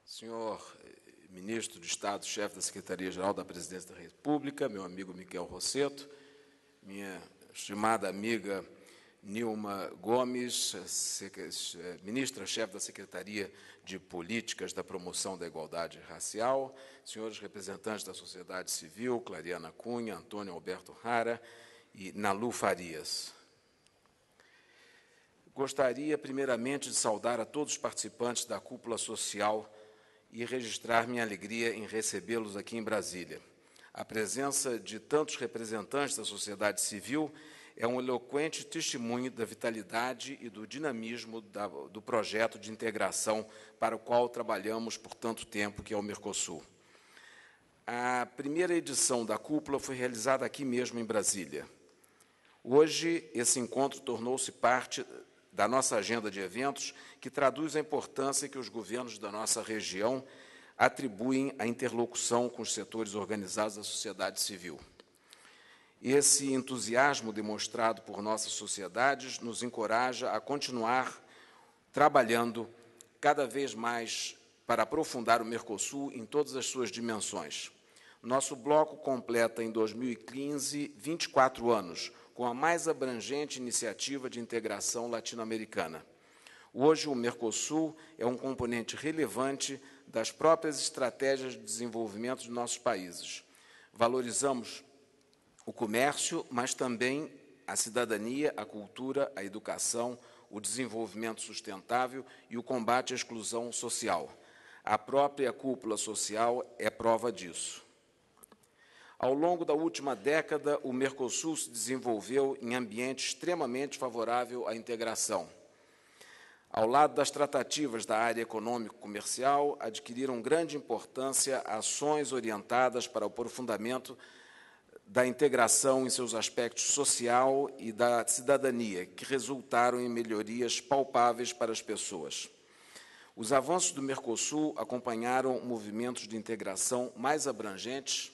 Senhor Ministro de Estado, chefe da Secretaria-Geral da Presidência da República, meu amigo Miquel Rossetto, minha estimada amiga Nilma Gomes, ministra-chefe da Secretaria de Políticas da Promoção da Igualdade Racial, senhores representantes da sociedade civil, Clariana Cunha, Antônio Alberto Rara e Nalu Farias. Gostaria, primeiramente, de saudar a todos os participantes da cúpula social e registrar minha alegria em recebê-los aqui em Brasília. A presença de tantos representantes da sociedade civil é um eloquente testemunho da vitalidade e do dinamismo do projeto de integração para o qual trabalhamos por tanto tempo, que é o Mercosul. A primeira edição da cúpula foi realizada aqui mesmo em Brasília. Hoje, esse encontro tornou-se parte da nossa agenda de eventos, que traduz a importância que os governos da nossa região atribuem à interlocução com os setores organizados da sociedade civil. Esse entusiasmo demonstrado por nossas sociedades nos encoraja a continuar trabalhando cada vez mais para aprofundar o Mercosul em todas as suas dimensões. Nosso bloco completa, em 2015, 24 anos, com a mais abrangente iniciativa de integração latino-americana. Hoje, o Mercosul é um componente relevante das próprias estratégias de desenvolvimento de nossos países. Valorizamos o comércio, mas também a cidadania, a cultura, a educação, o desenvolvimento sustentável e o combate à exclusão social. A própria cúpula social é prova disso. Ao longo da última década, o Mercosul se desenvolveu em ambiente extremamente favorável à integração. Ao lado das tratativas da área econômico-comercial, adquiriram grande importância ações orientadas para o aprofundamento da integração em seus aspectos social e da cidadania, que resultaram em melhorias palpáveis para as pessoas. Os avanços do Mercosul acompanharam movimentos de integração mais abrangentes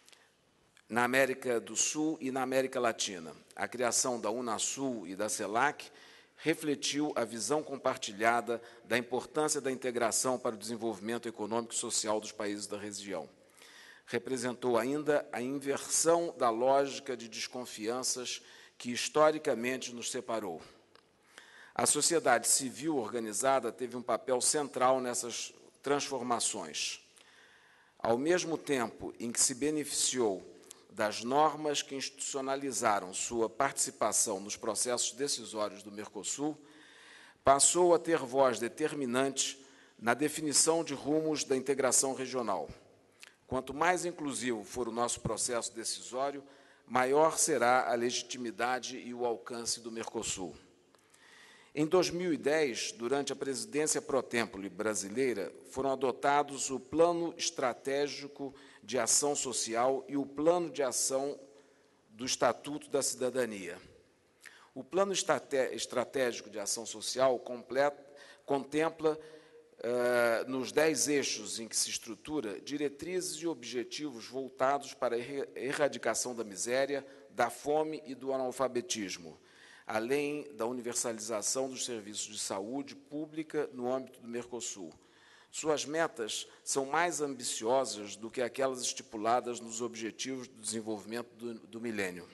na América do Sul e na América Latina. A criação da Unasul e da CELAC refletiu a visão compartilhada da importância da integração para o desenvolvimento econômico e social dos países da região. Representou ainda a inversão da lógica de desconfianças que historicamente nos separou. A sociedade civil organizada teve um papel central nessas transformações. Ao mesmo tempo em que se beneficiou das normas que institucionalizaram sua participação nos processos decisórios do Mercosul, passou a ter voz determinante na definição de rumos da integração regional. Quanto mais inclusivo for o nosso processo decisório, maior será a legitimidade e o alcance do Mercosul. Em 2010, durante a presidência pro-tempore brasileira, foram adotados o Plano Estratégico de Ação Social e o Plano de Ação do Estatuto da Cidadania. O Plano Estratégico de Ação Social contempla, nos 10 eixos em que se estrutura, diretrizes e objetivos voltados para a erradicação da miséria, da fome e do analfabetismo, além da universalização dos serviços de saúde pública no âmbito do Mercosul. Suas metas são mais ambiciosas do que aquelas estipuladas nos Objetivos do Desenvolvimento do Milênio.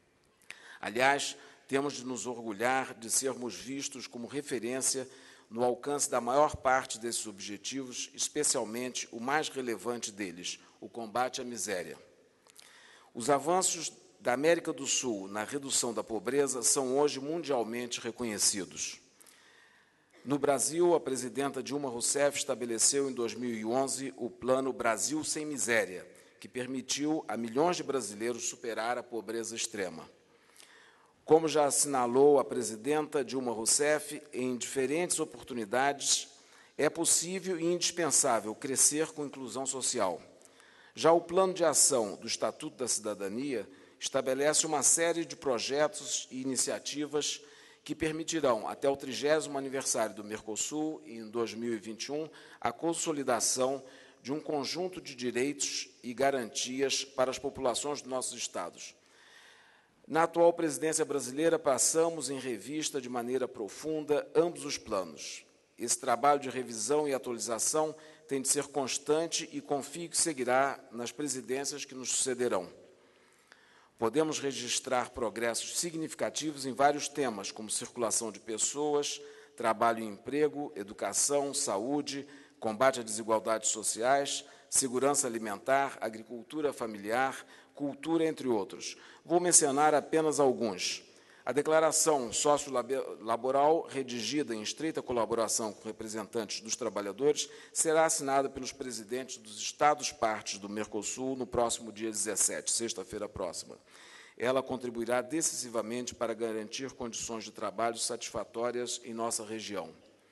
Aliás, temos de nos orgulhar de sermos vistos como referência no alcance da maior parte desses objetivos, especialmente o mais relevante deles, o combate à miséria. Os avanços da América do Sul na redução da pobreza são hoje mundialmente reconhecidos. No Brasil, a presidenta Dilma Rousseff estabeleceu em 2011 o Plano Brasil Sem Miséria, que permitiu a milhões de brasileiros superar a pobreza extrema. Como já assinalou a presidenta Dilma Rousseff, em diferentes oportunidades, é possível e indispensável crescer com inclusão social. Já o Plano de Ação do Estatuto da Cidadania estabelece uma série de projetos e iniciativas que permitirão, até o 30º aniversário do Mercosul, em 2021, a consolidação de um conjunto de direitos e garantias para as populações dos nossos estados. Na atual presidência brasileira, passamos em revista de maneira profunda ambos os planos. Esse trabalho de revisão e atualização tem de ser constante e confio que seguirá nas presidências que nos sucederão. Podemos registrar progressos significativos em vários temas, como circulação de pessoas, trabalho e emprego, educação, saúde, combate às desigualdades sociais, segurança alimentar, agricultura familiar, cultura, entre outros. Vou mencionar apenas alguns. A declaração sociolaboral, redigida em estreita colaboração com representantes dos trabalhadores, será assinada pelos presidentes dos Estados-partes do Mercosul no próximo dia 17, sexta-feira próxima. Ela contribuirá decisivamente para garantir condições de trabalho satisfatórias em nossa região.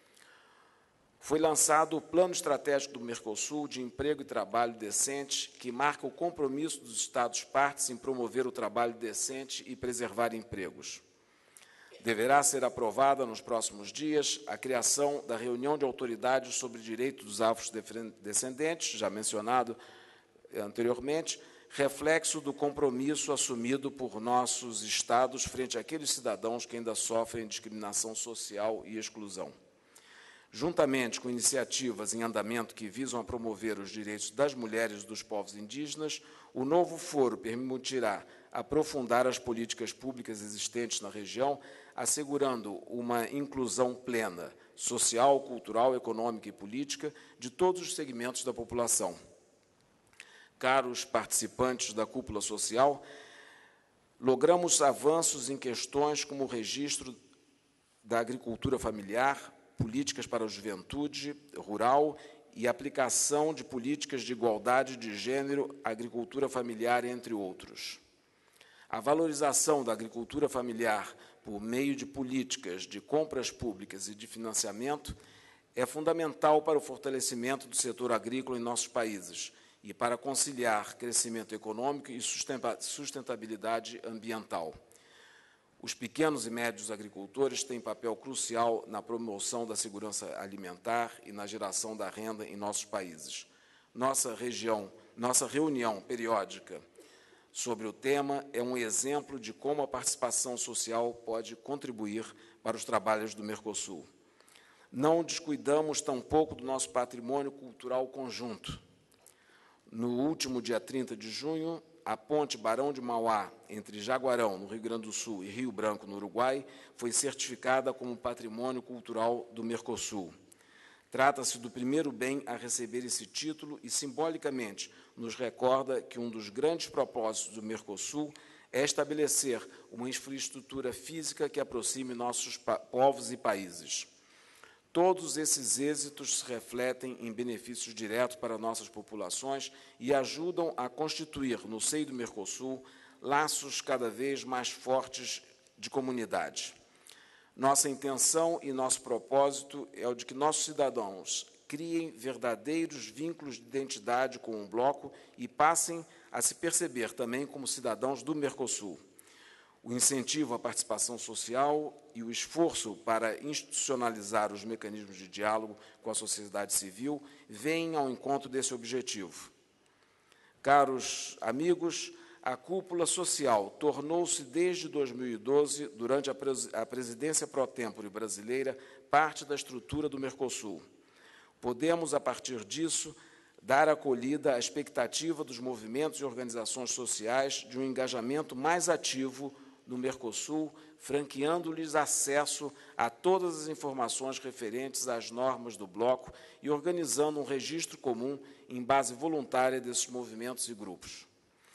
Foi lançado o Plano Estratégico do Mercosul de Emprego e Trabalho Decente, que marca o compromisso dos Estados-partes em promover o trabalho decente e preservar empregos. Deverá ser aprovada nos próximos dias a criação da reunião de autoridades sobre direitos dos afrodescendentes, já mencionado anteriormente, reflexo do compromisso assumido por nossos Estados frente àqueles cidadãos que ainda sofrem discriminação social e exclusão. Juntamente com iniciativas em andamento que visam a promover os direitos das mulheres e dos povos indígenas, o novo foro permitirá aprofundar as políticas públicas existentes na região, assegurando uma inclusão plena, social, cultural, econômica e política, de todos os segmentos da população. Caros participantes da cúpula social, logramos avanços em questões como o registro da agricultura familiar, políticas para a juventude rural e aplicação de políticas de igualdade de gênero, agricultura familiar, entre outros. A valorização da agricultura familiar por meio de políticas de compras públicas e de financiamento é fundamental para o fortalecimento do setor agrícola em nossos países e para conciliar crescimento econômico e sustentabilidade ambiental. Os pequenos e médios agricultores têm papel crucial na promoção da segurança alimentar e na geração da renda em nossos países. Nossa reunião periódica sobre o tema é um exemplo de como a participação social pode contribuir para os trabalhos do Mercosul. Não descuidamos tampouco do nosso patrimônio cultural conjunto. No último dia 30 de junho, a ponte Barão de Mauá, entre Jaguarão, no Rio Grande do Sul, e Rio Branco, no Uruguai, foi certificada como Patrimônio Cultural do Mercosul. Trata-se do primeiro bem a receber esse título e, simbolicamente, nos recorda que um dos grandes propósitos do Mercosul é estabelecer uma infraestrutura física que aproxime nossos povos e países. Todos esses êxitos se refletem em benefícios diretos para nossas populações e ajudam a constituir, no seio do Mercosul, laços cada vez mais fortes de comunidade. Nossa intenção e nosso propósito é o de que nossos cidadãos criem verdadeiros vínculos de identidade com o bloco e passem a se perceber também como cidadãos do Mercosul. O incentivo à participação social e o esforço para institucionalizar os mecanismos de diálogo com a sociedade civil vêm ao encontro desse objetivo. Caros amigos, a cúpula social tornou-se, desde 2012, durante a presidência pró-tempore brasileira, parte da estrutura do Mercosul. Podemos, a partir disso, dar acolhida à expectativa dos movimentos e organizações sociais de um engajamento mais ativo no Mercosul, franqueando-lhes acesso a todas as informações referentes às normas do bloco e organizando um registro comum em base voluntária desses movimentos e grupos.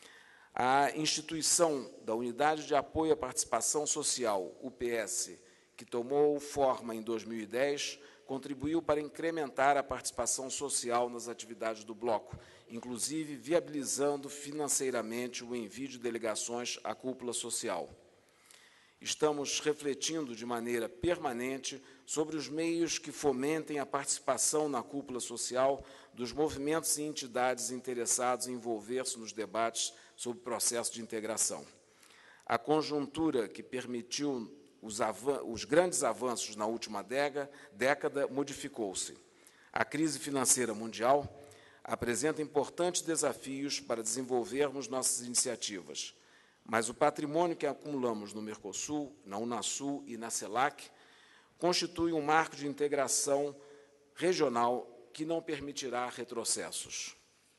A instituição da Unidade de Apoio à Participação Social, UPS, que tomou forma em 2010, contribuiu para incrementar a participação social nas atividades do bloco, inclusive viabilizando financeiramente o envio de delegações à cúpula social. Estamos refletindo de maneira permanente sobre os meios que fomentem a participação na cúpula social dos movimentos e entidades interessados em envolver-se nos debates sobre o processo de integração. A conjuntura que permitiu os grandes avanços na última década modificou-se. A crise financeira mundial apresenta importantes desafios para desenvolvermos nossas iniciativas, mas o patrimônio que acumulamos no Mercosul, na Unasul e na CELAC constitui um marco de integração regional que não permitirá retrocessos.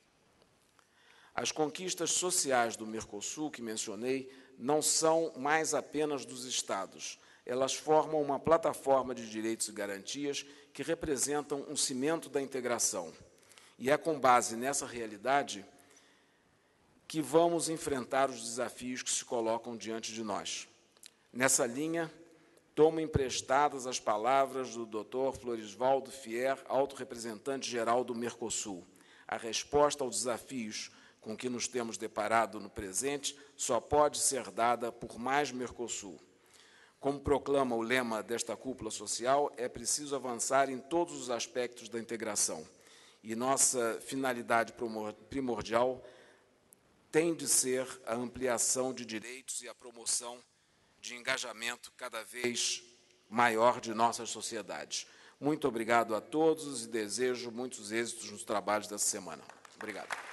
As conquistas sociais do Mercosul, que mencionei, não são mais apenas dos Estados. Elas formam uma plataforma de direitos e garantias que representam um cimento da integração. E é com base nessa realidade que vamos enfrentar os desafios que se colocam diante de nós. Nessa linha, tomo emprestadas as palavras do Dr. Florisvaldo Fier, alto-representante-geral do Mercosul. A resposta aos desafios com que nos temos deparado no presente só pode ser dada por mais Mercosul. Como proclama o lema desta cúpula social, é preciso avançar em todos os aspectos da integração. E nossa finalidade primordial tem de ser a ampliação de direitos e a promoção de engajamento cada vez maior de nossas sociedades. Muito obrigado a todos e desejo muitos êxitos nos trabalhos dessa semana. Obrigado.